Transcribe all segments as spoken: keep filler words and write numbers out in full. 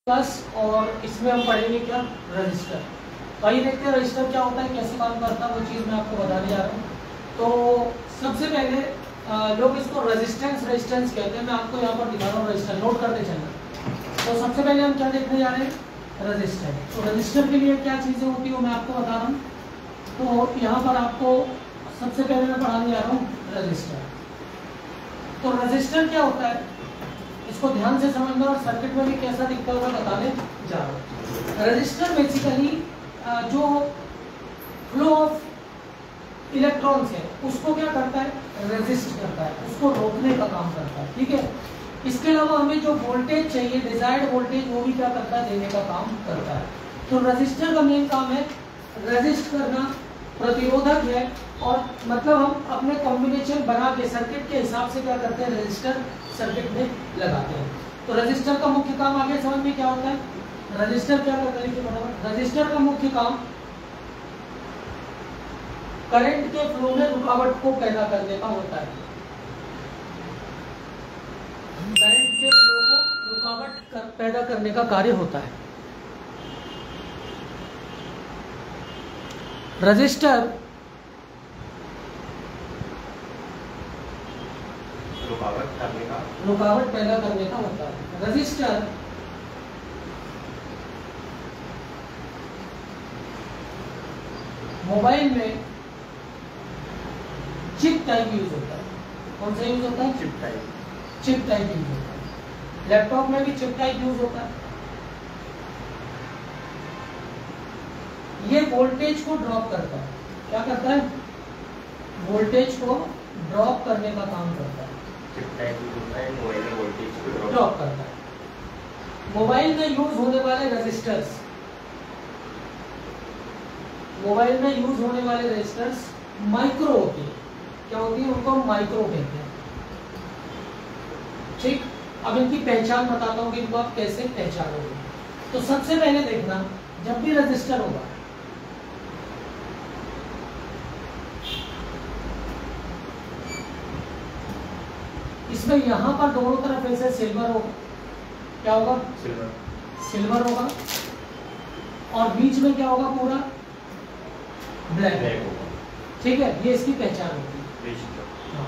Plus और इसमें हम पढ़ेंगे क्या, रजिस्टर। आइए देखते हैं रजिस्टर क्या होता है, कैसे काम करता है, वो चीज़ मैं आपको बताने जा रहा हूँ। तो सबसे पहले आ, लोग इसको रेजिस्टेंस रेजिस्टेंस कहते हैं, मैं आपको यहाँ पर दिखा रहा हूँ रजिस्टर, नोट करते चलना। तो सबसे पहले हम क्या देखने जा रहे हैं, रजिस्टर। तो रजिस्टर के लिए क्या चीज़ें होती है वो मैं आपको बता रहा हूँ। तो यहाँ पर आपको सबसे पहले मैं पढ़ाने जा रहा हूँ रजिस्टर। तो रजिस्टर क्या होता है इसको ध्यान से समझना, और सर्किट में भी कैसा दिखता होगा बताने जा रहा हूँ। रजिस्टर बेसिकली जो फ्लो ऑफ इलेक्ट्रॉन्स है उसको क्या करता है, रेजिस्ट करता है, उसको रोकने का काम करता है, ठीक है। इसके अलावा हमें जो वोल्टेज चाहिए, डिजायर्ड वोल्टेज, वो भी क्या करता है, देने का काम करता है। तो रजिस्टर का मेन काम है रेजिस्ट करना, प्रतिरोधक है, और मतलब हम अपने कॉम्बिनेशन बना के सर्किट के हिसाब से क्या करते हैं, रजिस्टर सर्किट में लगाते हैं। तो रजिस्टर का मुख्य काम आगे समझ में क्या होता है, रजिस्टर क्या करता है, रजिस्टर का मुख्य काम करंट के फ्लो में रुकावट को पैदा करने का होता है। करंट के फ्लो को रुकावट कर, पैदा करने का कार्य होता है। रजिस्टर रुकावट करने का रुकावट पैदा करने का होता है। रजिस्टर मोबाइल में चिप टाइप यूज होता है। कौन सा यूज होता है, chip type chip type use होता है। लैपटॉप में भी चिप टाइप यूज होता है। ये वोल्टेज को ड्रॉप करता है, क्या करता है, वोल्टेज को ड्रॉप करने का काम करता है। चिप टाइप यूज होता है, मोबाइल में वोल्टेज को ड्रॉप करता है। मोबाइल में यूज होने वाले रेजिस्टर्स, मोबाइल में यूज होने वाले रेजिस्टर्स माइक्रो होती है। क्या होती है, उनको माइक्रो कहते हैं, ठीक। अब इनकी पहचान बताता हूँ कि इनको आप कैसे पहचानोगे। तो सबसे पहले देखना, जब भी रजिस्टर होगा इसमें यहां पर दोनों तरफ ऐसे सिल्वर होगा, क्या होगा, सिल्वर सिल्वर होगा, और बीच में क्या होगा, पूरा ब्लैक ब्लैक होगा, ठीक है। ये इसकी पहचान होगी। हाँ।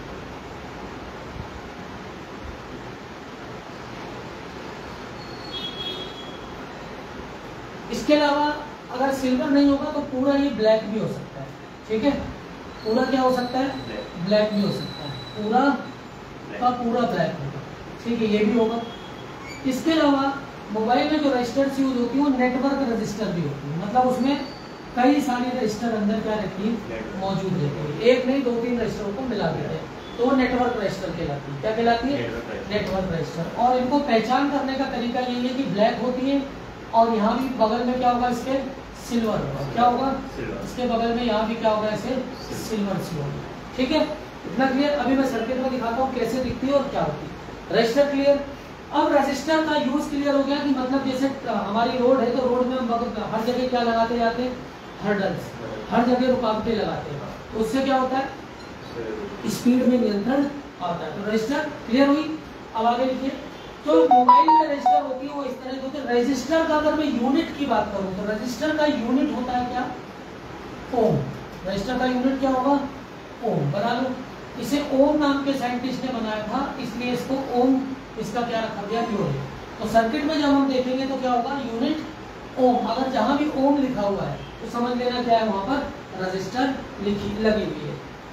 इसके अलावा अगर सिल्वर नहीं होगा तो पूरा ये ब्लैक भी हो सकता है, ठीक है। पूरा क्या हो सकता है, ब्लैक भी हो सकता है, पूरा का पूरा ब्लैक होगा, ठीक है, ये भी होगा। इसके अलावा मोबाइल में जो रजिस्टर्स यूज होती है वो नेटवर्क रजिस्टर भी होती है, मतलब उसमें कई सारी रजिस्टर अंदर क्या रहती है, मौजूद रहती है, एक नहीं दो तीन रजिस्टरों को मिला देते हैं, तो वो नेटवर्क रजिस्टर कहलाती है। क्या कहलाती है, नेटवर्क रजिस्टर। और इनको पहचान करने का तरीका यही है कि ब्लैक होती है, और यहाँ भी बगल में क्या होगा, इसके सिल्वर होगा, क्या होगा, इसके बगल में यहाँ भी क्या होगा, इसे सिल्वर सी होगा, ठीक है। इतना क्लियर। अभी मैं सर्किट में दिखाता हूँ कैसे दिखती है और क्या होती है। Register clear. अब रजिस्टर का यूज क्लियर हो गया कि मतलब जैसे हमारी रोड है तो रोड में हम हर जगह क्या लगाते जाते हैं, हर्डल्स, हर जगह रुकावटें लगाते हैं, तो उससे क्या होता है, स्पीड में नियंत्रण आता है। तो रजिस्टर क्लियर हुई। अब आगे लिखिए। तो मोबाइल में रजिस्टर होती है वो इस तरह की होती है। रजिस्टर का अगर मैं यूनिट की बात करूं तो रजिस्टर का यूनिट होता है क्या, ओम। रजिस्टर का यूनिट क्या होगा, ओम। बना लो। इसे ओम नाम के साइंटिस्ट ने बनाया था, इसलिए इसको ओम, इसका क्या रखा गया, यूनिट। तो सर्किट में जब हम देखेंगे तो क्या होगा, यूनिट ओम। अगर जहां भी ओम लिखा हुआ है तो समझ लेना क्या है, वहां पर रजिस्टर लिखी लगी हुई है।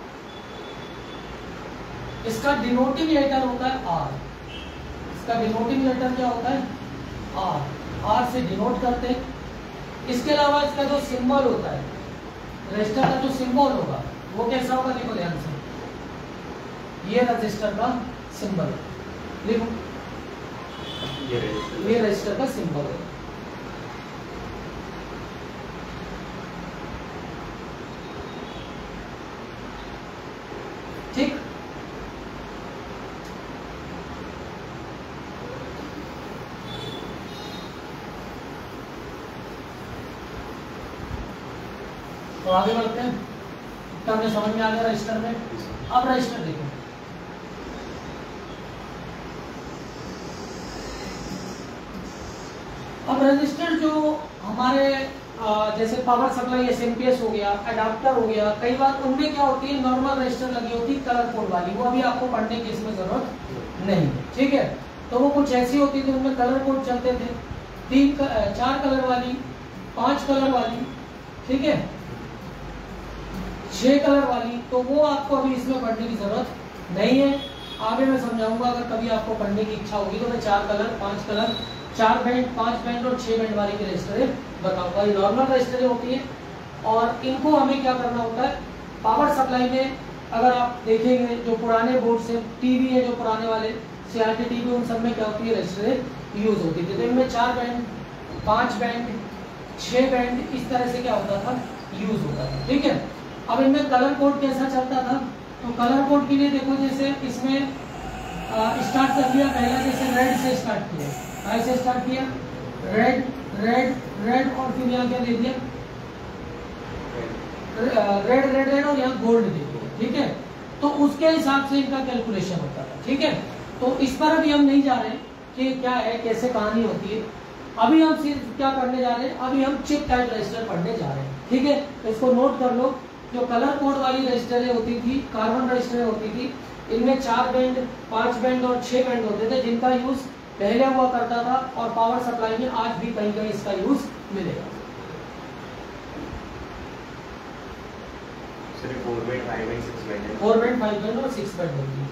इसका डिनोटिंग लेटर होता है आर। इसका डिनोटिंग लेटर क्या होता है, आर। आर से डिनोट करते हैं। इसके अलावा इसका जो सिंबल होता है, रजिस्टर का जो सिंबल होगा वो कैसा होगा, देखो ध्यान से, ये रजिस्टर का सिंबल लिखो, ये रजिस्टर का सिंबल है। ठीक। तो आगे बढ़ते हैं। इतना हमें समझ में आ गया रजिस्टर में। अब रजिस्टर देखो, अब रजिस्टर जो हमारे आ, जैसे power supply S M P S हो गया, अडाप्टर हो गया, कई बार उनमें क्या होती है नॉर्मल रजिस्टर लगी होती है कलर कोड वाली, वो अभी आपको पढ़ने की इसमें जरूरत नहीं है, ठीक है। तो वो कुछ ऐसी होती थी, उनमें कलर कोड चलते थे, तीन चार कलर वाली, पांच कलर वाली, ठीक है, छह कलर वाली, तो वो आपको अभी इसमें पढ़ने की जरूरत नहीं है। आगे मैं समझाऊंगा, अगर कभी आपको पढ़ने की इच्छा होगी तो मैं चार कलर, पांच कलर, चार बैंड, पांच बैंड और छह बैंड वाली की रजिस्टरें बताऊंगा। ये नॉर्मल रजिस्टरें होती है और इनको हमें क्या करना होता है, पावर सप्लाई में अगर आप देखेंगे जो पुराने बोर्ड से टीवी है, जो पुराने वाले सीआरटी टीवी, उन सब में क्या होती है रजिस्टरें यूज होती थी। तो इनमें चार बैंड, पांच बैंड, छह बैंड, इस तरह से क्या होता था, यूज होता था, ठीक है। अब इनमें कलर कोड कैसा चलता था, तो कलर कोड के लिए देखो, जैसे इसमें स्टार्ट कर दिया पहला, जैसे रेड से स्टार्ट किया, ऐसे स्टार्ट किया, रेड रेड रेड, और फिर यहाँ क्या दे दिया, रेड रेड रेड, और यहाँ गोल्ड दे दिया, ठीक है। तो उसके हिसाब से इनका कैलकुलेशन होता था, ठीक है। तो इस पर अभी हम नहीं जा रहे कि क्या है, कैसे कहानी होती है। अभी हम सिर्फ क्या करने जा रहे हैं, अभी हम चिप टाइप रजिस्टर पढ़ने जा रहे हैं, ठीक है। तो इसको नोट कर लो, जो कलर कोड वाली रजिस्टरें होती थी, कार्बन रजिस्टरें होती थी, इनमें चार बैंड, पांच बैंड और छह बैंड होते थे, जिनका यूज पहले हुआ करता था और पावर सप्लाई में आज भी कहीं कहीं इसका यूज मिलेगा। Four band, five band, six band, four band, five band और सिक्स बैंड होगी।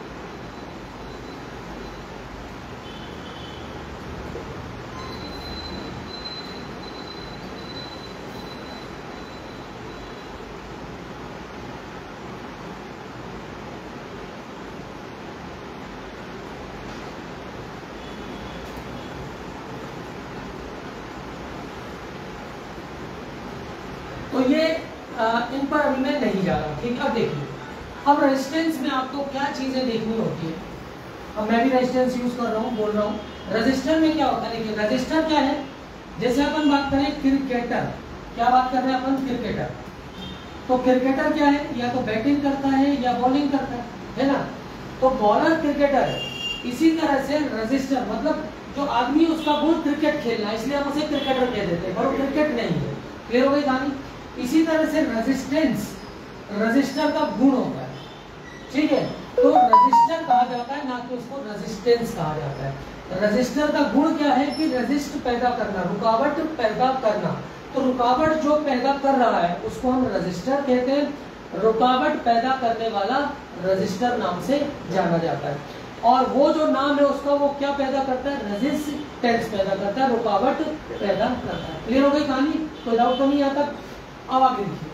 तो ये आ, इन पर अभी मैं नहीं जा रहा, ठीक है। अब देखिए, अब रेजिस्टेंस में आपको क्या चीजें देखनी होती है। अब मैं भी रेजिस्टेंस यूज कर रहा हूँ, बोल रहा हूँ। रजिस्टर में क्या होता है, देखिए रजिस्टर क्या है, जैसे अपन बात करें क्रिकेटर, क्या बात कर रहे हैं अपन, क्रिकेटर। तो क्रिकेटर क्या है, या तो बैटिंग करता है या बॉलिंग करता है, है ना। तो बॉलर क्रिकेटर है। इसी तरह से रजिस्टर मतलब जो आदमी, उसका गुण क्रिकेट खेलना, इसलिए हम उसे क्रिकेटर कह देते हैं, पर वो क्रिकेट नहीं है। क्लियर हो गई कहानी। इसी तरह से रेजिस्टेंस, रजिस्टर का गुण होता है, ठीक है। तो रजिस्टर कहा जाता है, ना कि उसको रेजिस्टेंस कहा जाता है। रजिस्टर का गुण क्या है कि रेजिस्ट पैदा करना, रुकावट पैदा करना। तो रुकावट जो पैदा कर रहा है उसको हम रजिस्टर कहते हैं। रुकावट पैदा करने वाला रजिस्टर नाम से जाना जाता है। और वो जो नाम है उसका, वो क्या पैदा करता है, रेजिस्टेंस पैदा करता है, रुकावट पैदा करता है। क्लियर हो गई कहानी, कोई डाउट तो नहीं यहाँ तक। अब आगे देखिए,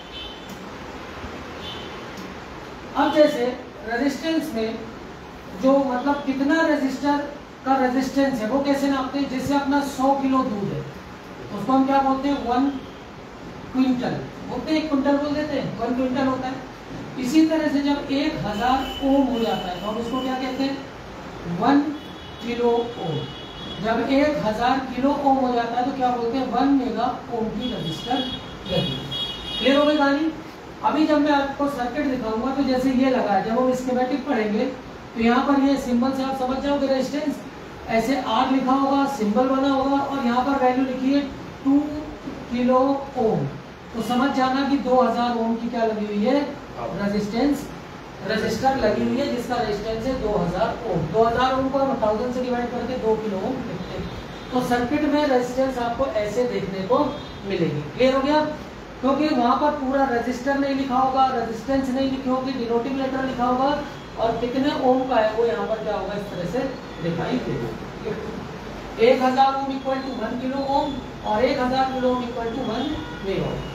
अब जैसे रेजिस्टेंस में जो मतलब कितना रेजिस्टर का रेजिस्टेंस है वो कैसे नापते हैं। जैसे अपना सौ किलो दूध है तो उसको हम क्या बोलते हैं, वन क्विंटल बोलते हैं, एक क्विंटल बोल देते हैं, वन क्विंटल होता है। इसी तरह से जब एक हजार ओम हो जाता है तो हम उसको क्या कहते हैं, वन किलो ओम। जब एक हजार किलो ओम हो जाता है तो क्या बोलते हैं, वन मेगा ओम की रजिस्टर लगी। क्लियर हो गई कहानी। अभी जब मैं आपको सर्किट दिखाऊंगा तो जैसे ये लगा है, जब हम स्कीमेटिक पढ़ेंगे तो यहाँ पर ये सिंबल से आप समझ जाओगे रेजिस्टेंस, ऐसे आर लिखा होगा, सिंबल बना होगा और यहाँ पर वैल्यू लिखी है टू किलो ओम। तो समझ जाना कि दो हजार ओम की क्या लगी हुई है, रेजिस्टेंस, रजिस्टर लगी हुई है, जिसका रेजिस्टेंस है दो हजार ओम। दो हजार ओम को हम थाउजेंड से डिवाइड करके दो किलो ओम लिखते हैं। तो सर्किट में रेजिस्टेंस आपको ऐसे देखने को मिलेगी। क्लियर हो गया। क्योंकि वहां पर पूरा रजिस्टर नहीं लिखा होगा, रेजिस्टेंस नहीं लिखी होगी, डिनोटिंग लेटर लिखा होगा और कितने ओम का है वो यहाँ पर क्या होगा, इस तरह से दिखाई देगा। एक हजार ohm equal to one kilo ohm और एक हजार kilo ohm equal to one mega ohm.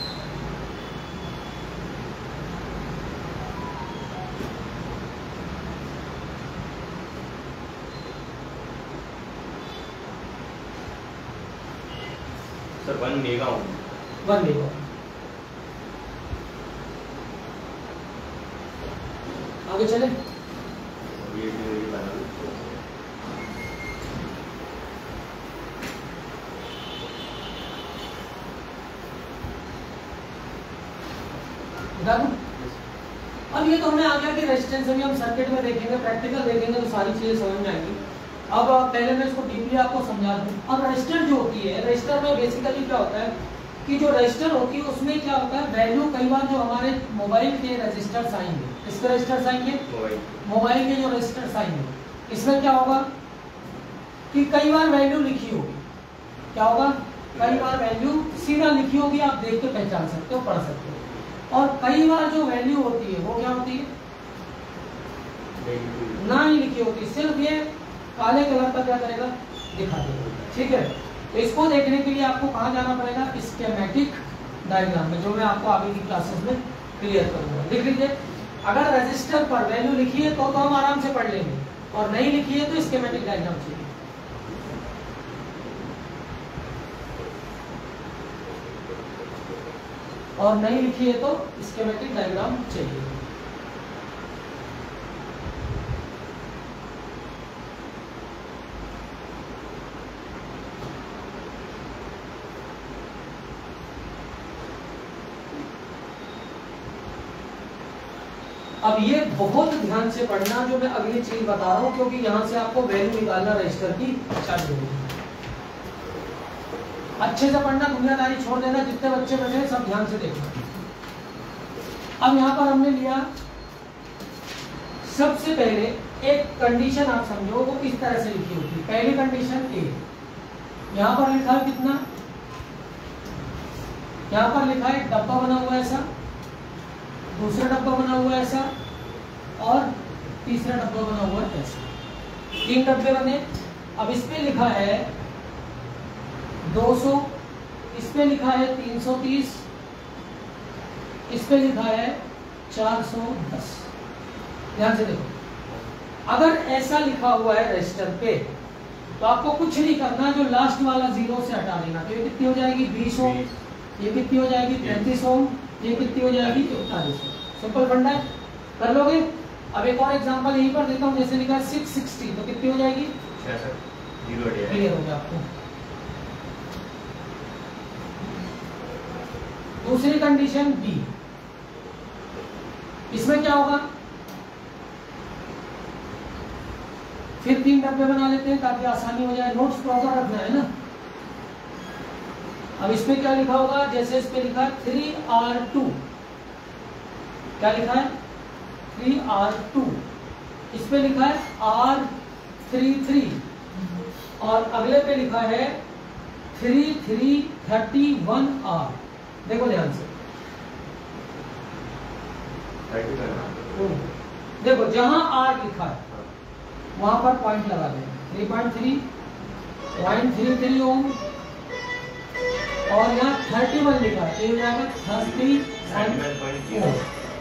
Sir one mega ohm, one mega. आगे चले, ये ये बना लो। अब ये तो हमें आ गया कि रेजिस्टेंस अभी हम सर्किट में देखेंगे, प्रैक्टिकल देखेंगे तो सारी चीजें समझ में आएंगी। अब पहले मैं इसको डीपली आपको समझा दूं। अब रजिस्टर जो होती है, रजिस्टर में बेसिकली क्या होता है कि जो रजिस्टर होती है उसमें क्या होता है, वैल्यू कई बार जो हमारे मोबाइल के रजिस्टर्स आएंगे, किसके रजिस्टर्स आएंगे, मोबाइल के जो रजिस्टर्स आएंगे, इसमें क्या होगा कि कई बार वैल्यू लिखी होगी, क्या होगा, कई बार वैल्यू सीधा लिखी होगी, आप देख के पहचान सकते हो, पढ़ सकते हो। और कई बार जो वैल्यू होती है वो क्या होती है, ना ही लिखी होती, सिर्फ ये काले कलर का क्या करेगा, दिखा देगा। ठीक है, तो इसको देखने के लिए आपको कहाँ जाना पड़ेगा, स्कीमेटिक डायग्राम में, जो मैं आपको आगे की क्लासेस में क्लियर करूंगा। लिख लीजिए, अगर रजिस्टर पर वैल्यू लिखी है तो तो हम आराम से पढ़ लेंगे, और नहीं लिखी है तो स्कीमेटिक डायग्राम चाहिए। और नहीं लिखी है तो स्कीमेटिक डायग्राम चाहिए। अब ये बहुत ध्यान से पढ़ना जो मैं अगली चीज बता रहा हूं, क्योंकि यहां से आपको वैल्यू निकालना रजिस्टर की चालू होगी। अच्छे से पढ़ना, दुनियादारी छोड़ देना, जितने बच्चे बैठे सब ध्यान से देखना। अब यहां पर हमने लिया, सबसे पहले एक कंडीशन आप समझो, वो इस तरह से लिखी होती है। पहली कंडीशन ए, यहां पर लिखा है कितना, यहां पर लिखा है डब्बा बना हुआ है ऐसा, दूसरा डब्बा बना हुआ है ऐसा, और तीसरा डब्बा बना हुआ है ऐसा, तीन डब्बे बने। अब इस पे लिखा है दो सौ, इस पे लिखा है तीन सौ तीस, इस पे लिखा है चार सौ दस। ध्यान से देखो, अगर ऐसा लिखा हुआ है रजिस्टर पे तो आपको कुछ नहीं करना, जो लास्ट वाला जीरो से हटा देना। तो ये कितनी हो जाएगी, बीस ओम, ये कितनी हो जाएगी, पैंतीस ओम, ये कितनी हो जाएगी, इकतालीस। सिंपल फंडा है, कर लोगे। अब एक और एग्जांपल यहीं पर देता हूँ, जैसे लिखा सिक्स सिक्सटी, तो कितनी हो जाएगी, क्लियर हो गया आपको। दूसरी कंडीशन बी, इसमें क्या होगा, फिर तीन डब्बे बना लेते हैं ताकि आसानी हो जाए, नोट्स प्रॉपर रखना है ना। अब इसमें क्या लिखा होगा, जैसे इस पे लिखा है थ्री आर टू, क्या लिखा है, थ्री आर टू, इस पे लिखा है आर थ्री थ्री, और अगले पे लिखा है three three thirty one R. देखो ध्यान से, देखो जहां आर लिखा है वहां पर पॉइंट लगा दें, three point three point three three ohm, और यहाँ थर्टी वन लिखा है, ये हो जाएगा थर्टी वन।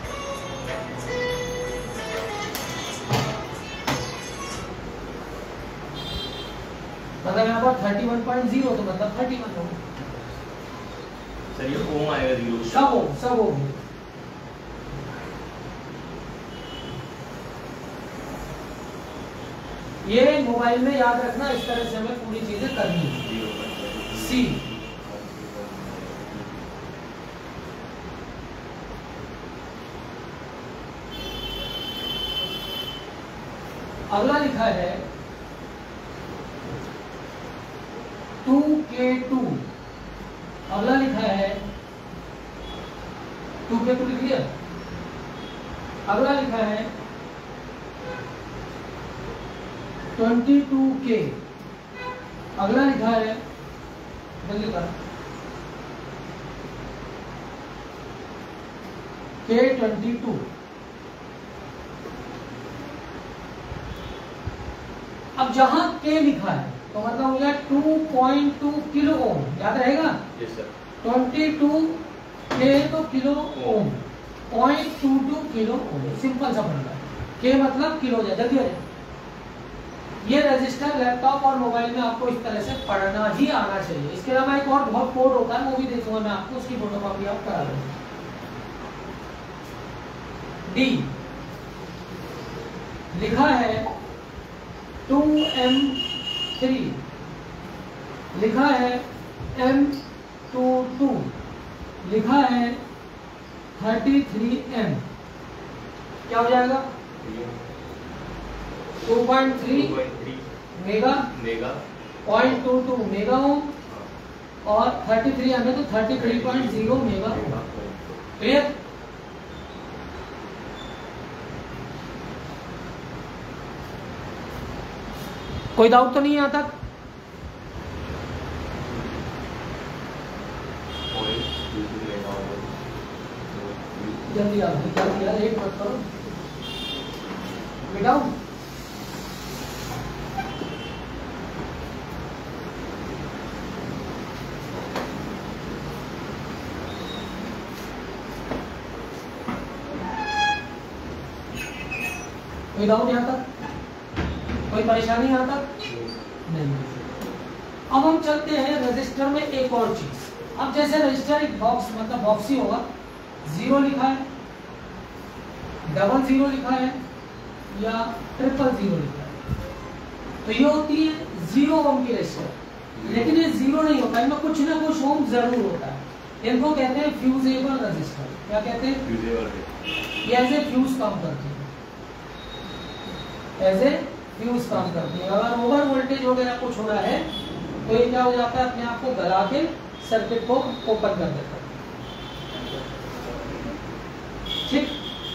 मतलब यहाँ पर थर्टी वन पॉइंट जीरो, तो मतलब थर्टी वन होगा। सर ये ओम आएगा जीरो, सब हो सब हो ये मोबाइल में याद रखना, इस तरह से हमें पूरी चीजें करनी है। सी, अगला लिखा है टू के टू, अगला लिखा है टू के टू, लिख लिया। अगला लिखा है ट्वेंटी टू के, अगला लिखा है जल्दी कर के ट्वेंटी टू। अब जहां के लिखा है तो मतलब हो गया two point two kilo ohm, याद रहेगा। Yes sir. ट्वेंटी टू के तो kilo ohm, point two two kilo ohm, simple सा बन रहा है। के मतलब किलो, जल्दी हो जाए। ये रजिस्टर लैपटॉप और मोबाइल में आपको इस तरह से पढ़ना ही आना चाहिए। इसके अलावा एक और बहुत कोड होता है, वो भी देखूंगा मैं आपको, उसकी फोटोकॉपी आप करा देंगे। डी लिखा है टू एम थ्री, लिखा है एम टू टू, लिखा है थर्टी थ्री एम, क्या हो जाएगा two point three mega mega point two two mega ohm और थर्टी थ्री हमें तो thirty three point zero mega ohm. Clear? कोई डाउट तो नहीं आता? जल्दी आप जल्दी यार, एक मत करो बेटा। कोई डाउट यहाँ तक? कोई परेशानी यहाँ तक? नहीं। अब हम चलते हैं रजिस्टर में एक और चीज। अब जैसे रजिस्टर एक बॉक्स मतलब बॉक्स ही होगा, जीरो लिखा है, डबल जीरो लिखा है या ट्रिपल जीरो लिखा है, तो ये होती है जीरो ओम की रजिस्टर। लेकिन ये जीरो नहीं होता, इनमें कुछ ना कुछ ओम जरूर होता है। इनको कहते हैं फ्यूजेबल रजिस्टर। क्या कहते हैं? फ्यूजेबल। ये ऐसे फ्यूज काम करती है, एज ए फ्यूज काम करती है। अगर ओवर वोल्टेज वगैरह कुछ हो रहा है तो ये क्या हो जाता है, अपने आप को गला के सर्किट को ओपन कर देता है। ठीक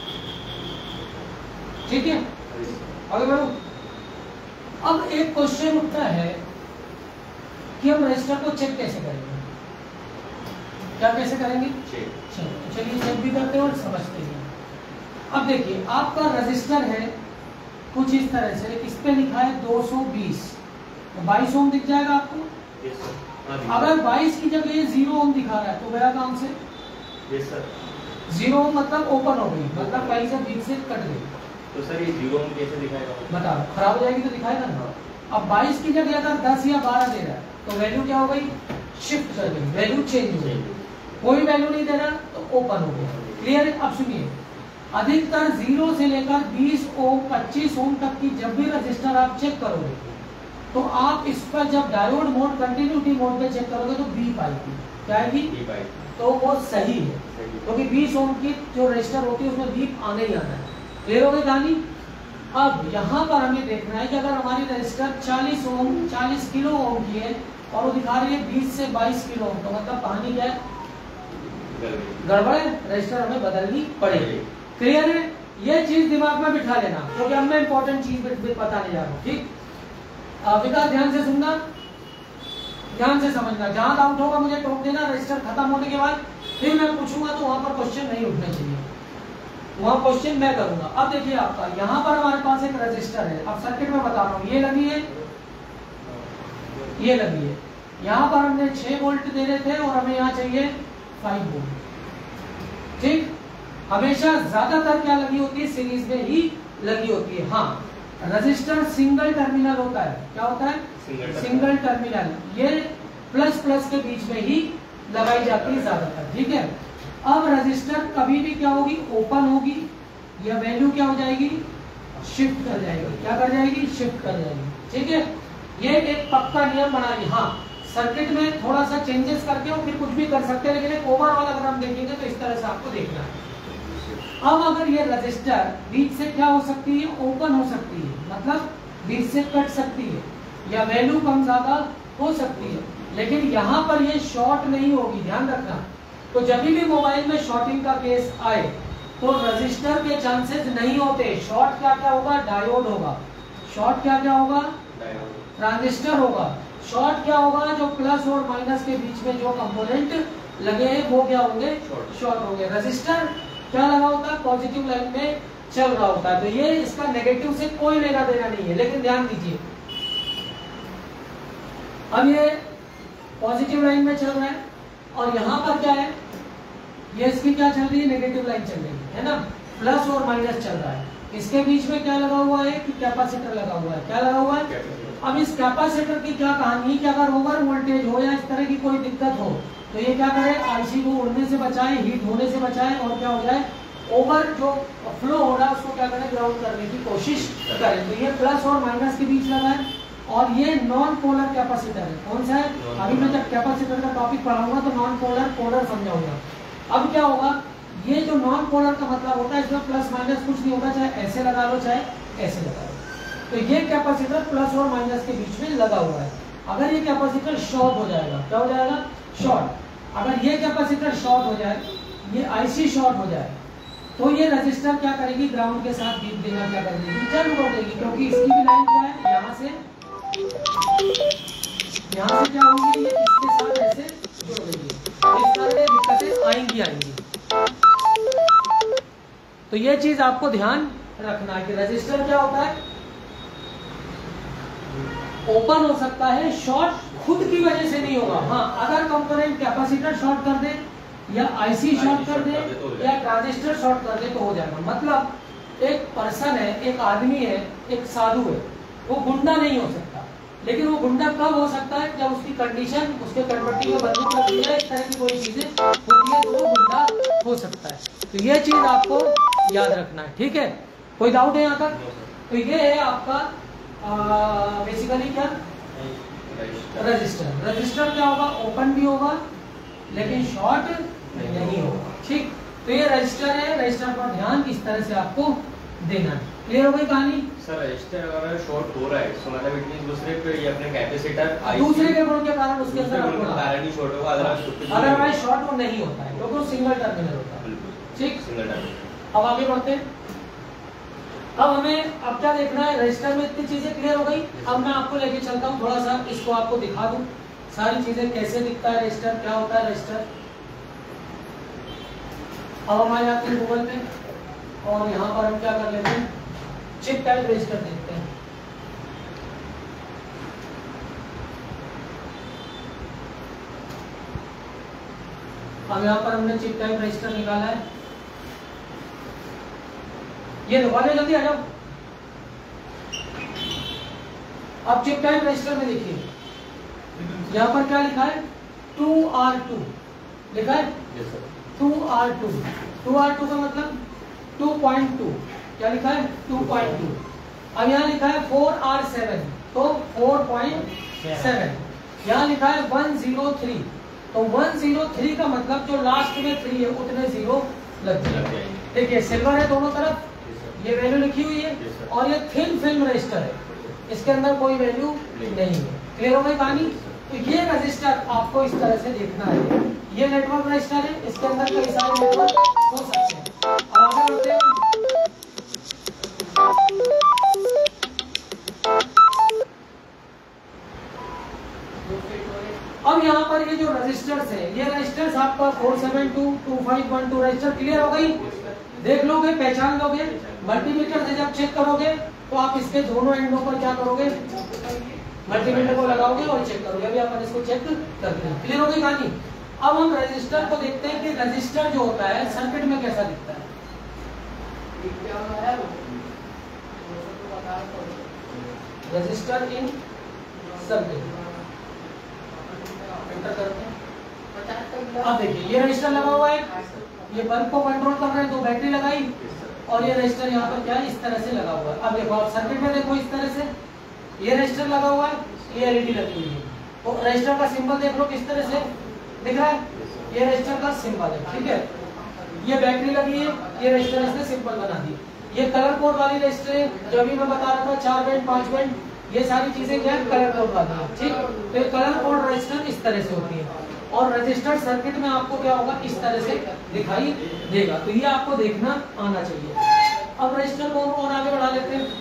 ठीक है, आगे बढ़ो। अब एक क्वेश्चन उठता है कि हम रजिस्टर को चेक कैसे करेंगे? क्या कैसे करेंगे? चेक। चलिए चेक भी करते हैं और समझते हैं। अब देखिए, आपका रजिस्टर है कुछ इस तरह से, इस पे लिखा है दो सौ बीस, तो बाईस ओम दिख जाएगा आपको। अगर बाईस की जगह ये जीरो ओम दिखा रहा है तो गया काम से। Yes sir. जीरो ओम मतलब ओपन हो गई, मतलब कहीं से बीच से कट गई। तो सर ये जीरो ओम कैसे दिखाएगा? बताओ, खराब हो जाएगी तो दिखाएगा ना। अब बाईस की जगह अगर दस या बारह दे रहा है तो वैल्यू क्या हो गई? शिफ्ट कर गई, वैल्यू चेंज हो गई। कोई वैल्यू नहीं दे रहा तो ओपन हो गया। क्लियर है? अब सुनिए, अधिकतर जीरो से लेकर बीस ओम पच्चीस ओम तक की जब भी रजिस्टर आप चेक करोगे तो आप इस पर जब डायोड मोड कंटिन्यूटी मोड पे चेक करोगे तो बीप आएगी। क्या आएगी? तो वो सही है, क्योंकि तो बीस ओम की जो रजिस्टर होती है उसमें बीप आने ही आना है। क्लियर हो गई कहानी? अब यहाँ पर हमें देखना है कि अगर हमारी रजिस्टर चालीस ओम चालीस किलो ओम की है और वो दिखा रही है बीस से बाईस किलो ओम, तो मतलब कहानी क्या है? गड़बड़ है, रजिस्टर हमें बदलनी पड़ेगी। क्लियर है? ये चीज दिमाग में बिठा लेना, क्योंकि अब मैं इंपॉर्टेंट चीज बताने जा रहा हूँ। ठीक, विकास ध्यान से सुनना, ध्यान से समझना। जहां डाउट होगा मुझे टोक देना। रजिस्टर खत्म होने के बाद फिर मैं पूछूंगा तो वहां पर क्वेश्चन नहीं उठने चाहिए, वहां क्वेश्चन मैं करूंगा। अब देखिए, आपका यहाँ पर हमारे पास एक रजिस्टर है। अब सर्किट में बता रहा हूँ, ये लगी है, ये लगी है। यहाँ पर हमने छह वोल्ट दे रहे थे और हमें यहाँ चाहिए फाइव वोल्ट। ठीक, हमेशा ज्यादातर क्या लगी होती है? सीरीज में ही लगी होती है। हाँ, रजिस्टर सिंगल टर्मिनल होता है। क्या होता है? Single terminal. ये प्लस प्लस के बीच में ही लगाई जाती है ज्यादातर। ठीक है, अब रजिस्टर कभी भी क्या होगी? ओपन होगी, या वैल्यू क्या हो जाएगी? शिफ्ट कर जाएगी। क्या कर जाएगी? शिफ्ट कर जाएगी। ठीक है, ये एक पक्का नियम बना लिया। हाँ, सर्किट में थोड़ा सा चेंजेस करके और फिर कुछ भी कर सकते हैं, लेकिन एक ओवरऑल अगर हम देखेंगे तो इस तरह से आपको देखना है। अब अगर ये रजिस्टर बीच से क्या हो सकती है? ओपन हो सकती है, मतलब बीच से कट सकती है, या वैल्यू कम ज्यादा हो सकती है, लेकिन यहाँ पर ये शॉर्ट नहीं होगी। ध्यान रखना। तो जब भी मोबाइल में शॉर्टिंग का केस आए तो रजिस्टर के चांसेस नहीं होते। शॉर्ट क्या क्या होगा? डायोड होगा। शॉर्ट क्या क्या होगा? ट्रांजिस्टर होगा। शॉर्ट क्या होगा? जो प्लस और माइनस के बीच में जो कंपोनेंट लगे हैं वो क्या होंगे? शॉर्ट होंगे। रजिस्टर क्या लगा होता है? पॉजिटिव लाइन में चल रहा होता है। तो ये इसका नेगेटिव से कोई लेना देना नहीं है। लेकिन ध्यान दीजिए, अब ये पॉजिटिव लाइन में चल रहा है और यहाँ पर क्या है? ये इसकी क्या चल रही है? नेगेटिव लाइन चल रही है, है ना? प्लस और माइनस चल रहा है। इसके बीच में क्या लगा हुआ है? कि कैपेसिटर लगा हुआ है। क्या लगा हुआ है? अब इस कैपेसिटर की क्या कहानी है कि अगर ओवर वोल्टेज हो या इस तरह की कोई दिक्कत हो तो ये क्या करे? आईसी को उड़ने से बचाए, हीट होने से बचाए, और क्या हो जाए? ओवर जो फ्लो हो रहा है उसको क्या करें? ग्राउंड करने की कोशिश करें। तो ये प्लस और माइनस के बीच लगा है और ये नॉन पोलर कैपेसिटर है। कौन सा है? अभी मैं जब कैपेसिटर का टॉपिक पढ़ाऊंगा तो नॉन पोलर पोलर समझाऊंगा। अब क्या होगा? ये जो नॉन पोलर का मतलब होता है, इसमें प्लस माइनस कुछ नहीं होता, चाहे ऐसे लगा लो चाहे ऐसे लगा लो। तो ये कैपेसिटर प्लस और माइनस के बीच में लगा हुआ है। अगर ये कैपेसिटर शॉर्ट हो जाएगा, क्या हो जाएगा? शॉर्ट। अगर ये कैपेसिटर शॉर्ट हो जाए, ये आईसी शॉर्ट हो जाए, तो ये रजिस्टर क्या करेगी? ग्राउंड के साथ बीप देना क्या कर देगी? चालू कर देगी, क्योंकि इसकी भी लाइन क्या है? यहाँ से यहाँ से क्या होगी? ये इसके साथ ऐसे जुड़ देगी। इस तरह की दिक्कतें आएंगी आएंगी तो ये चीज आपको ध्यान रखना है कि रजिस्टर क्या होता है? ओपन हो सकता है, शॉर्ट खुद की वजह से नहीं होगा। हाँ, अगर कंपोनेंट कैपेसिटर शॉर्ट कर दे या आईसी शॉर्ट कर दे या ट्रांजिस्टर शॉर्ट कर दे तो हो जाएगा। मतलब एक पर्सन है, एक आदमी है, एक साधु है, वो गुंडा नहीं हो सकता, लेकिन वो गुंडा कब हो सकता है? जब उसकी कंडीशन, उसके कन्वर्टिंग में बदलू प्रक्रिया, इस तरह की कोई चीजें होती है तो वो गुंडा हो सकता है। तो ये चीज आपको याद रखना है, ठीक है? कोई डाउट है यहाँ तक? तो ये है आपका बेसिकली क्या? रजिस्टर। रजिस्टर क्या होगा? ओपन भी होगा लेकिन शॉर्ट नहीं होगा, ठीक? तो ये रजिस्टर है, रजिस्टर पर ध्यान इस तरह से आपको देना है। क्लियर हो गई कहानी? सर रजिस्टर अगर शॉर्ट हो रहा है तो मतलब इट मींस दूसरे पे ये अपने कैपेसिटर दूसरे के गुण के कारण उसके अंदर कारण ही शॉर्ट होगा, अदरवाइज अदरवाइज शॉर्ट वो नहीं होता है, क्योंकि वो सिंगल टर्मिनल होता है, ठीक? Single terminal. अब आगे बढ़ते हैं। अब हमें अब क्या देखना है? रजिस्टर में इतनी चीजें क्लियर हो गई। अब मैं आपको लेके चलता हूँ, थोड़ा सा इसको आपको दिखा दूं, सारी चीजें कैसे दिखता है रजिस्टर, क्या होता है रजिस्टर। अब हम आ जाते हैं गूगल पे और यहाँ पर हम क्या कर लेते हैं? चिप टाइप रजिस्टर देखते हैं। अब यहाँ पर हमने चिप टाइप रजिस्टर निकाला है। ये दबा लो, जल्दी आ जाओ। अब चिप टाइप रजिस्टर में देखिए, यहाँ पर क्या लिखा है? टू आर टू लिखा है। Two R two two R two का मतलब टू पॉइंट टू। क्या लिखा है? Two point two. अब यहाँ लिखा है फोर आर सेवन, तो फोर पॉइंट सेवन। यहाँ लिखा है वन जीरो थ्री, तो वन जीरो थ्री का मतलब जो लास्ट में थ्री है उतने जीरो लग जाएंगे। देखिए सिल्वर है दोनों तरफ, ये वैल्यू लिखी हुई है, और ये थिन फिल्म रजिस्टर है, इसके अंदर कोई वैल्यू नहीं है। क्लियर हो गई कहानी? तो ये रजिस्टर आपको इस तरह से देखना है। ये नेटवर्क रजिस्टर है, इसके अंदर कई सारे नेटवर्क हो सकते हैं। अब आगे बढ़ते हैं। अब यहाँ पर ये जो रजिस्टर्स है, ये रजिस्टर्स आपका four seven two two five one two resistor clear हो गई? देख लोगे, पहचान लोगे। मल्टीमीटर से जब चेक करोगे तो आप इसके दोनों एंडों पर क्या करोगे? मल्टीमीटर को लगाओगे और चेक करोगे। अभी अपन इसको चेक करते हैं। क्लियर हो गई कहानी? अब हम रजिस्टर को देखते हैं कि रजिस्टर जो होता है सर्किट में कैसा दिखता है। रजिस्टर इन सर्किट एंटर करते हैं। अब देखिए ये रजिस्टर लगा हुआ है, ये बल्ब को कंट्रोल कर रहे हैं, तो बैटरी लगाई, और ये रजिस्टर यहाँ पर क्या है? इस तरह से लगा हुआ है। अब देखो आप सर्किट में देखो, इस तरह से ये रजिस्टर लगा हुआ है, ये एलईडी लगी हुई है, तो रजिस्टर का सिंबल देख लो किस तरह से दिख रहा है। ये रजिस्टर का सिंबल है, ठीक है? ये बैटरी लगी है, ये रजिस्टर इसने सिंबल बना दी। ये कलर कोड वाली रजिस्टर है, जो भी मैं बता रहा था, चार बैंड पांच बैंड, ये सारी चीजें क्या है? कलर कोड वाली है, ठीक? तो ये कलर कोड रजिस्टर इस तरह से होती है, और रजिस्टर सर्किट में आपको क्या होगा? इस तरह से दिखाई देगा। तो ये आपको देखना आना चाहिए। अब रजिस्टर को और आगे बढ़ा लेते हैं।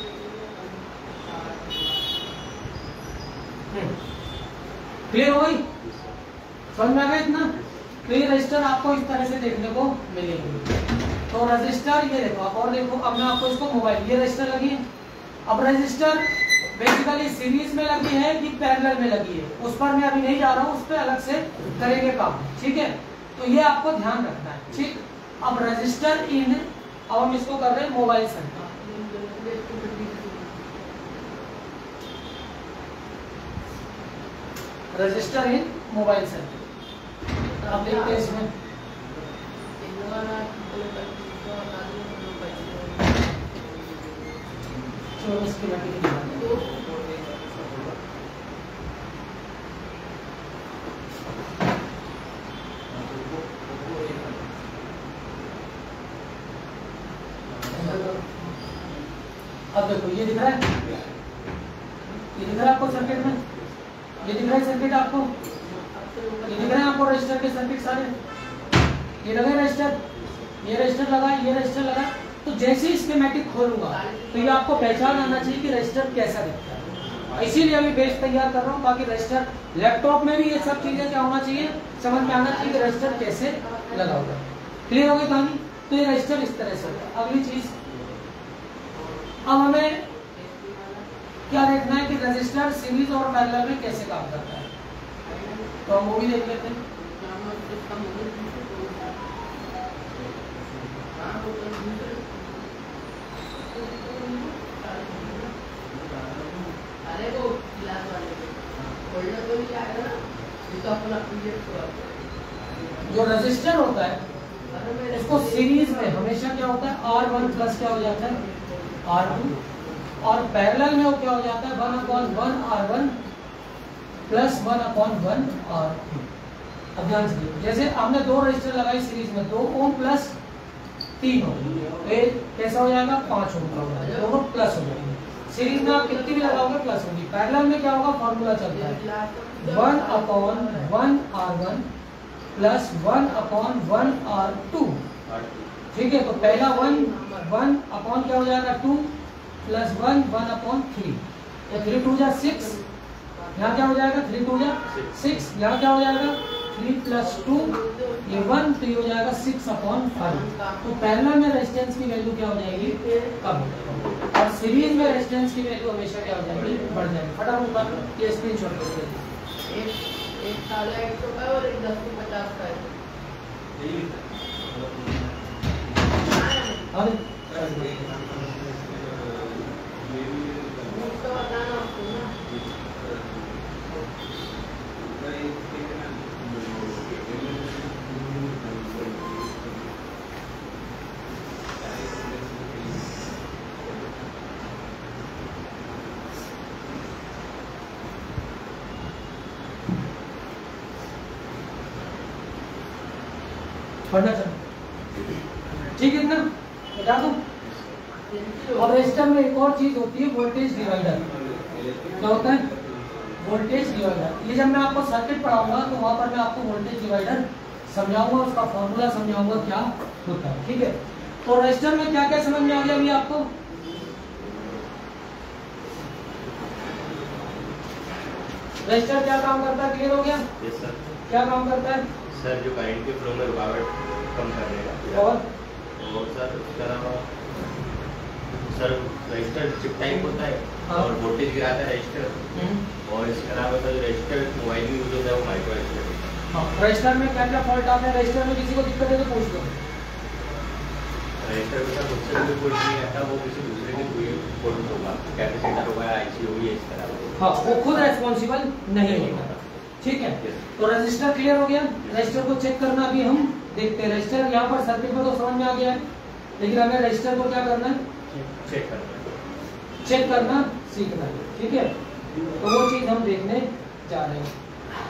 क्लियर हो गई? समझ में आ गया इतना? तो ये रजिस्टर आपको इस तरह से देखने को मिलेंगे। तो रजिस्टर ये देखो आप, और देखो अब मैं आपको इसको मोबाइल, ये रजिस्टर लगी है। अब रजिस्टर बेसिकली सीरीज में लगी है कि पैरेलल में लगी है, उस पर मैं अभी नहीं जा रहा हूँ, उस पर अलग से करेंगे काम, ठीक है? तो ये आपको ध्यान रखना है, ठीक? अब रजिस्टर इन, अब हम इसको कर रहे हैं mobile circuit. Resistor in mobile circuit आप देखते हैं इसमें चौबीस की अब देखो ये दिख रहा है, रहा है आपको सर्किट में? ये दिख रहा है सर्किट आपको? ये दिख रहे हैं आपको रजिस्टर के सर्किट सारे? ये लगा रजिस्टर, ये रजिस्टर लगा, ये रजिस्टर लगा। तो जैसे ही स्कीमेटिक खोलूंगा तो ये आपको पहचान आना चाहिए कि रजिस्टर कैसा दिखता है। इसीलिए अभी बेस तैयार कर रहा हूँ ताकि रजिस्टर लैपटॉप में भी ये सब चीजें क्या होना चाहिए, समझ में आना चाहिए कि रजिस्टर कैसे लगा होगा। क्लियर हो गई कहानी? तो ये रजिस्टर इस तरह से होगा। अगली चीज, अब हमें क्या देखना है कि रजिस्टर सीरीज और पैरेलल में कैसे काम करता है, तो हम वो भी देख लेते हैं। जो रजिस्टर होता है उसको सीरीज में हमेशा क्या होता है, आर वन प्लस क्या हो जाता है, आर टू, और पैरेलल में वो क्या हो जाता है, one upon one R one plus one upon one R two. अब ध्यान से देखिए, जैसे हमने दो रजिस्टर लगाई सीरीज में, दो ओम प्लस तीन ओम, तो कैसा हो जाएगा, पांच ओम का हो जाएगा, दोनों प्लस हो जाएंगे। सीरीज में आप कितनी भी लगाओगे प्लस होगी। पैरेलल में क्या होगा, फॉर्मूला चलता है one upon one R one plus one upon one R two. ठीक है, तो पहला वन वन अपॉन क्या हो जाएगा, two plus one one upon three, three two जा सिक्स, यहाँ क्या हो जाएगा, थ्री टू जा सिक्स, यहाँ क्या हो जाएगा, थ्री प्लस टू, ये वन, तो ये हो जाएगा सिक्स अपॉन फाइव। तो पैरेलल में रेजिस्टेंस की वैल्यू क्या हो जाएगी, कम हो जाएगी, और सीरीज में रेजिस्टेंस की वैल्यू हमेशा क्या हो जाएगी, बढ़ जाएगी। फटाफट ये स्क्रीनशॉट कर दीजिए। एक एक साढ़े एक सौ का और एक दस सौ पचास का है। अरे उसका बताना आपको ना। पढ़ना चलो, ठीक है ना, बता दूं। और रजिस्टर में एक और चीज होती है, वोल्टेज डिवाइडर। क्या होता है, वोल्टेज डिवाइडर। ये जब मैं आपको सर्किट पढ़ाऊंगा तो वहां पर मैं आपको वोल्टेज डिवाइडर समझाऊंगा, उसका फॉर्मूला समझाऊंगा क्या होता है। ठीक है, तो रजिस्टर में क्या क्या समझ में आ गया अभी आपको? रजिस्टर क्या काम करता है, क्लियर हो गया? Yes sir. क्या काम करता है सर? जो करंट के फ्लो में रुकावट कम करने का। और और सर उसके अलावा सर रजिस्टर चिप टाइप होता है। हाँ। और वोल्टेज गिराता है रजिस्टर। और इसके अलावा सर रजिस्टर मोबाइल में यूज होता है वो माइक्रो रजिस्टर। हाँ, रजिस्टर में क्या क्या फॉल्ट आते हैं? रजिस्टर में किसी को दिक्कत है तो पूछ लो। रजिस्टर के साथ उससे कोई फॉल्ट नहीं आता, वो किसी दूसरे के कोई फॉल्ट होगा, कैपेसिटर होगा, आईसी होगी, इस तरह। हाँ, वो खुद रेस्पॉन्सिबल नहीं होगा। ठीक है, तो रजिस्टर क्लियर हो गया। रजिस्टर को चेक करना अभी हम देखते हैं। रजिस्टर यहाँ पर सर्किट में तो समझ में आ गया है, लेकिन हमें रजिस्टर को क्या करना है, चेक करना चेक करना सीखना है। ठीक है, तो वो चीज हम देखने जा रहे हैं।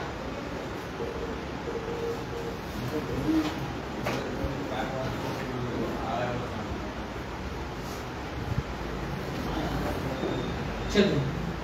चलिए,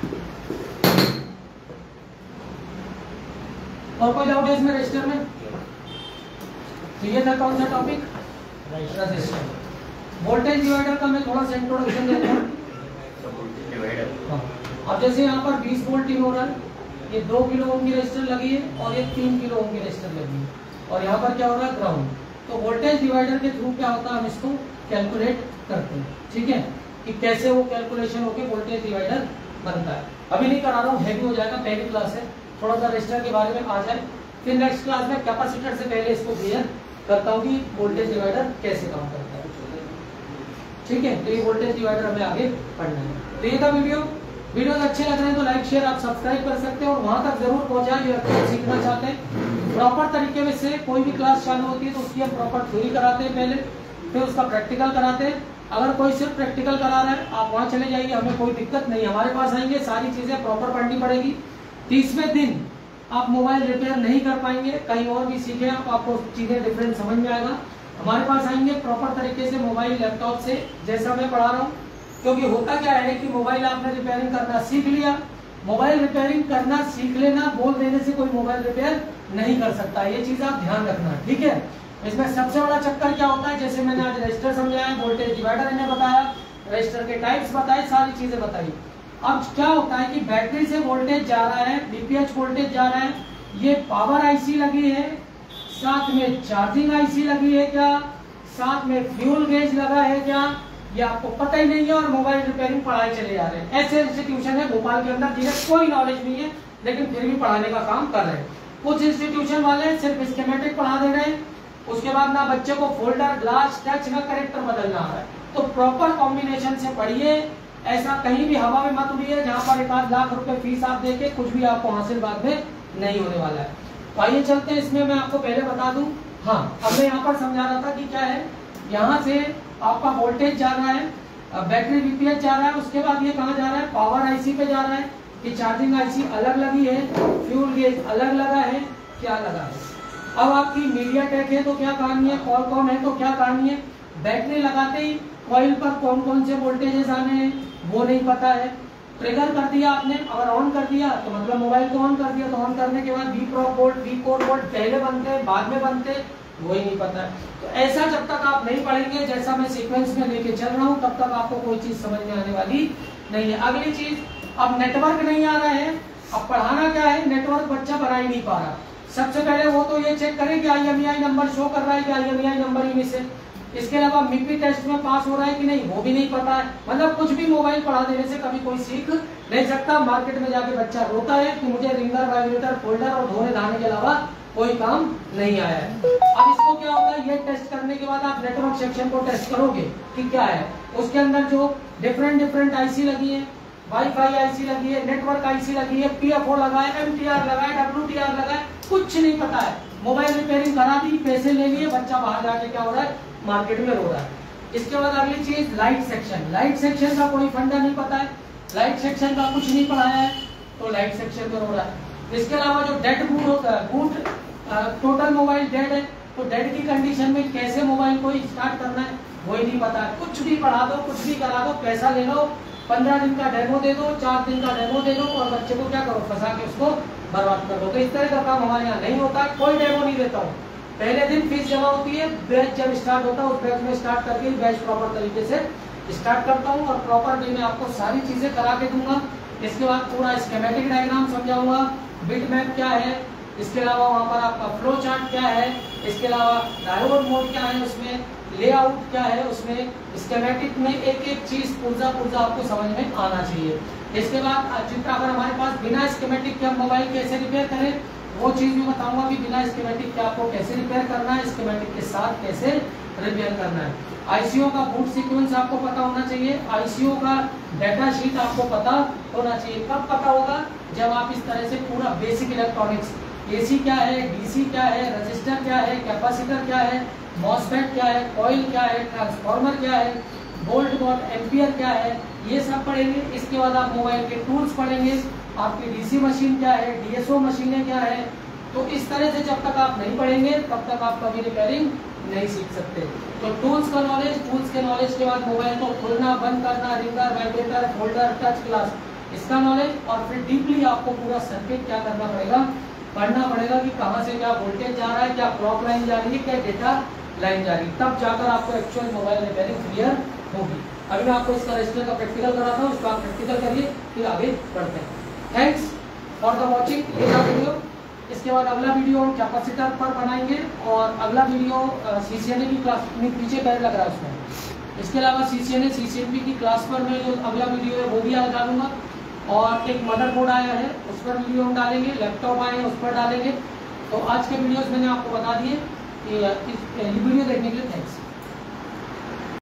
और कोई डाउट है इसमें रजिस्टर में? तो ये था कौन सा टॉपिक, रजिस्टर। वोल्टेज डिवाइडर का मैं थोड़ा सा इंट्रोडक्शन देता हूँ। हाँ, अब जैसे यहाँ पर बीस वोल्ट इन हो रहा है, ये दो किलो ओम की रजिस्टर लगी है और ये तीन किलो ओम की रजिस्टर लगी है, और यहाँ पर क्या हो रहा है, ग्राउंड। तो वोल्टेज डिवाइडर के थ्रू क्या होता है, हम इसको कैलकुलेट करते हैं। ठीक है, कि कैसे वो कैलकुलेशन होकर वोल्टेज डिवाइडर बनता है। अभी नहीं करा रहा हूँ, हैवी हो जाएगा, पहली क्लास है, थोड़ा सा रजिस्टर के बारे में आ जाए, फिर नेक्स्ट क्लास में कैपेसिटर से पहले इसको क्लियर करता हूँ कि वोल्टेज डिवाइडर कैसे काम करता है। ठीक है, तो ये वोल्टेज डिवाइडर हमें आगे पढ़ना है। तो ये था वीडियो। वीडियो अच्छे लग रहे हैं तो लाइक शेयर आप सब्सक्राइब कर सकते हैं, और वहां तक जरूर पहुंचाएं जो आप सीखना चाहते हैं। प्रॉपर तरीके में से कोई भी क्लास चालू होती है तो उसकी हम प्रॉपर थ्योरी कराते हैं पहले, फिर उसका प्रैक्टिकल कराते हैं। अगर कोई सिर्फ प्रैक्टिकल करा रहा है, आप वहाँ चले जाइए, हमें कोई दिक्कत नहीं, हमारे पास आएंगे, सारी चीजें प्रॉपर पढ़नी पड़ेगी। तीसवें दिन आप मोबाइल रिपेयर नहीं कर पाएंगे, कहीं और भी सीखे आप, आपको चीजें डिफरेंट समझ में आएगा। हमारे पास आएंगे प्रॉपर तरीके से मोबाइल लैपटॉप से, जैसा मैं पढ़ा रहा हूँ। क्योंकि होता क्या है कि मोबाइल आपने रिपेयरिंग करना सीख लिया, मोबाइल रिपेयरिंग करना सीख लेना, बोल देने से कोई मोबाइल रिपेयर नहीं कर सकता, ये चीज आप ध्यान रखना, ठीक है। इसमें सबसे बड़ा चक्कर क्या होता है, जैसे मैंने आज रजिस्टर समझाया, वोल्टेज डिवाइडर मैंने बताया, रजिस्टर के टाइप्स बताए, सारी चीजें बताई। अब क्या होता है कि बैटरी से वोल्टेज जा रहा है, बीपीएच वोल्टेज जा रहा है, ये पावर आईसी लगी है, साथ में चार्जिंग आईसी लगी है क्या, साथ में फ्यूल गेज लगा है क्या, ये आपको पता ही नहीं है और मोबाइल रिपेयरिंग पढ़ाई चले जा रहे हैं। ऐसे इंस्टीट्यूशन है भोपाल के अंदर जिन्हें कोई नॉलेज नहीं है लेकिन फिर भी पढ़ाने का काम कर रहे हैं। कुछ इंस्टीट्यूशन वाले सिर्फ स्कीमेटिक पढ़ा दे रहे हैं, उसके बाद ना बच्चे को फोल्डर, ग्लास, टच ना करेक्टर बदलना है। तो प्रॉपर कॉम्बिनेशन से पढ़िए, ऐसा कहीं भी हवा में मत उड़िए जहाँ पर एक आध लाख रुपए फीस आप देके कुछ भी आपको हासिल बाद में नहीं होने वाला है। तो आइए चलते हैं, इसमें मैं आपको पहले बता दूं। हाँ, अब मैं यहाँ पर समझा रहा था कि क्या है, यहाँ से आपका वोल्टेज जा रहा है, बैटरी बीपीएच जा रहा है, उसके बाद ये कहाँ जा रहा है, पावर आईसी पे जा रहा है, कि चार्जिंग आईसी अलग लगी है, फ्यूल गेज अलग लगा है, क्या लगा है। अब आपकी मीडियाटेक है तो क्या कहानी है, क्वालकॉम है तो क्या कहानी है। बैटरी लगाते ही कॉइल पर कौन कौन से वोल्टेजेस आने हैं वो नहीं पता है। ट्रिगर कर दिया आपने, अगर ऑन कर दिया तो मतलब मोबाइल को ऑन कर दिया, तो ऑन करने के बाद V pro volt, V core volt पहले बनते हैं बाद में बनते हैं, वो ही नहीं पता है। तो ऐसा जब तक आप नहीं पढ़ेंगे, जैसा मैं सीक्वेंस में लेके चल रहा हूँ, तब तक आपको कोई चीज समझ में आने वाली नहीं है। अगली चीज, अब नेटवर्क नहीं आ रहा है, अब पढ़ाना क्या है, नेटवर्क बच्चा बना ही नहीं पा रहा। सबसे पहले वो तो ये चेक करें कि I M E I number show कर रहा है कि I M E I number ही में से, इसके अलावा मिपी टेस्ट में पास हो रहा है कि नहीं वो भी नहीं पता है। मतलब कुछ भी मोबाइल पढ़ा देने से कभी कोई सीख नहीं सकता। मार्केट में जाके बच्चा रोता है कि मुझे रिंगर, वाइब्रेटर, फोल्डर और धोने धाने के अलावा कोई काम नहीं आया है। अब इसको क्या होगा, ये टेस्ट करने के बाद आप नेटवर्क सेक्शन को टेस्ट करोगे कि क्या है, उसके अंदर जो डिफरेंट डिफरेंट आईसी लगी है, वाईफाई आईसी लगी है, नेटवर्क आईसी लगी है, पीएफओ लगा है, एमटीआर लगा है, डब्ल्यूटीआर लगा है, कुछ नहीं पता है। मोबाइल रिपेयरिंग करा दी, पैसे ले लिए, बच्चा बाहर जाके क्या हो रहा है, मार्केट में रो रहा है। इसके बाद अगली चीज लाइट सेक्शन। लाइट सेक्शन का कोई फंडा नहीं पता है, लाइट सेक्शन का कुछ नहीं पढ़ाया है, तो लाइट सेक्शन में रो रहा है। इसके अलावा जो डेड बूट होता है, बूट टोटल मोबाइल डेड है, तो डेड की कंडीशन में कैसे मोबाइल को स्टार्ट करना है वही नहीं पता है। कुछ भी पढ़ा दो, कुछ भी करा दो, पैसा ले लो, पंद्रह दिन का डेमो दे दो, चार दिन का डेमो दे दो और बच्चे को क्या करो, फंसा के उसको बर्बाद कर दो। तो इस तरह का काम हमारे यहाँ नहीं होता है, कोई डेमो नहीं देता हूँ। पहले दिन फीस जमा होती है, बैच जब स्टार्ट होता है उस बैच में स्टार्ट करके बैच प्रॉपर तरीके से स्टार्ट करता हूँ और प्रॉपर वे में आपको सारी चीजें करा के दूंगा। इसके बाद पूरा स्कीमेटिक डायग्राम समझाऊंगा, बिट मैप क्या है, इसके अलावा वहाँ पर आपका फ्लो चार्ट क्या है, इसके अलावा डायोड मोड क्या है, उसमें लेआउट क्या है, उसमें स्कीमेटिक में एक एक चीज पुर्जा पुर्जा आपको समझ में आना चाहिए। इसके बाद जितना अगर हमारे पास बिना स्कीमेटिक के हम मोबाइल कैसे रिपेयर करें वो चीज भी बताऊंगा कि बिना स्कीमेटिक के आपको कैसे रिपेयर करना है, स्कीमेटिक के साथ कैसे रिपेयर करना है। आईसीओ का बूट सीक्वेंस आपको पता होना चाहिए, आईसीओ का डाटा शीट आपको पता होना चाहिए। कब पता होगा, जब आप इस तरह से पूरा बेसिक इलेक्ट्रॉनिक्स, एसी क्या है, डीसी क्या है, रजिस्टर क्या है, कैपेसिटर क्या है, मॉसफेट क्या है, कॉइल क्या है, ट्रांसफार्मर क्या है, वोल्ट वॉट एम्पियर क्या है, ये सब पढ़ेंगे। इसके बाद आप मोबाइल के टूल्स पढ़ेंगे, आपकी डीसी मशीन क्या है, डीएसओ मशीनें क्या है। तो इस तरह से जब तक आप नहीं पढ़ेंगे तब तक आप कभी रिपेयरिंग नहीं सीख सकते। तो टूल्स का नॉलेज, टूल्स के नॉलेज के बाद मोबाइल को खोलना, बंद करना, ringer, vibrator, folder, touch glass, इसका नॉलेज, और फिर डीपली आपको पूरा सर्किट क्या करना पड़ेगा, पढ़ना पड़ेगा कि कहाँ से क्या वोल्टेज जा रहा है, क्या क्लॉक लाइन जा रही है, क्या डेटा लाइन जा रही है, तब जाकर आपको एक्चुअल मोबाइल रिपेयरिंग क्लियर होगी। अभी मैं आपको इसका रजिस्टर का प्रैक्टिकल करा था, उसका आप प्रैक्टिकल करिए, फिर आगे बढ़ते हैं। थैंक्स फॉर द वॉचिंग ये वीडियो। इसके बाद अगला वीडियो हम कैपेसिटर पर बनाएंगे और अगला वीडियो सीसीएनए की क्लास, पीछे पैर लग रहा है उसमें। इसके अलावा सीसीएनए सीसीएनपी की क्लास पर मैं जो अगला वीडियो है वो भी आज डालूंगा, और एक मदरबोर्ड आया है उस पर वीडियो हम डालेंगे, लैपटॉप आए हैं उस पर डालेंगे। तो आज के वीडियोस मैंने आपको बता दिए कि इस वीडियो देखने के लिए थैंक्स।